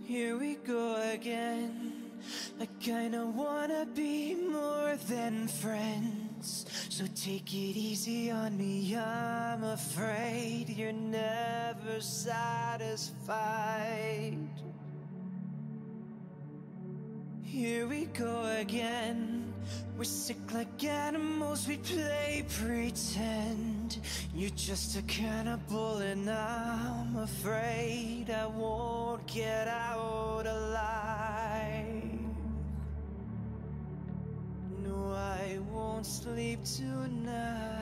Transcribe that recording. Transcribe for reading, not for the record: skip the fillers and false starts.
Here we go again. I kinda wanna be more than friends, so take it easy on me. I'm afraid you're never satisfied. Here we go again. We're sick like animals, we play pretend. You're just a cannibal and I'm afraid I won't get out alive. No, I won't sleep tonight.